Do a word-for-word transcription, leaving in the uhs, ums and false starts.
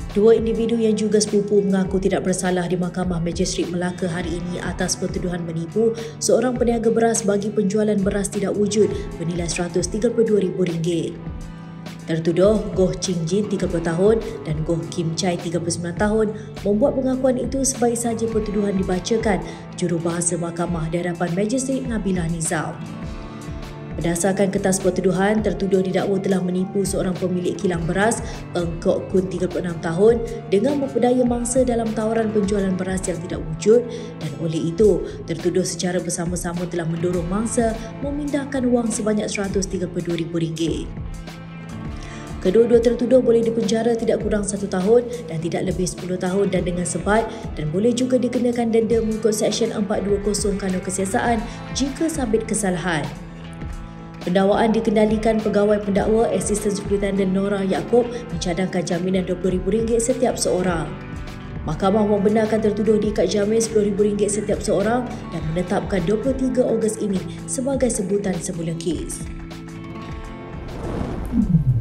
Dua individu yang juga sepupu mengaku tidak bersalah di Mahkamah Magistrate Melaka hari ini atas pertuduhan menipu seorang peniaga beras bagi penjualan beras tidak wujud bernilai seratus tiga puluh dua ribu ringgit. Tertuduh Goh Ching Jin tiga puluh tahun dan Goh Kim Chai tiga puluh sembilan tahun membuat pengakuan itu sebaik saja pertuduhan dibacakan Jurubahasa Mahkamah di hadapan Magistrate Nabilah Nizam. Berdasarkan kertas pertuduhan, tertuduh didakwa telah menipu seorang pemilik kilang beras Eng Kok Kun tiga puluh enam tahun dengan memperdaya mangsa dalam tawaran penjualan beras yang tidak wujud dan oleh itu, tertuduh secara bersama-sama telah mendorong mangsa memindahkan wang sebanyak seratus tiga puluh dua ribu ringgit. Kedua-dua tertuduh boleh dipenjara tidak kurang satu tahun dan tidak lebih sepuluh tahun dan dengan sebat dan boleh juga dikenakan denda mengikut Seksyen empat dua kosong Kanun Kesiasaan jika sabit kesalahan. Pendakwaan dikendalikan pegawai pendakwa Asisten Superintendent Nora Yaakob mencadangkan jaminan dua puluh ribu ringgit setiap seorang. Mahkamah membenarkan tertuduh diikat jamin sepuluh ribu ringgit setiap seorang dan menetapkan dua puluh tiga Ogos ini sebagai sebutan semula kes.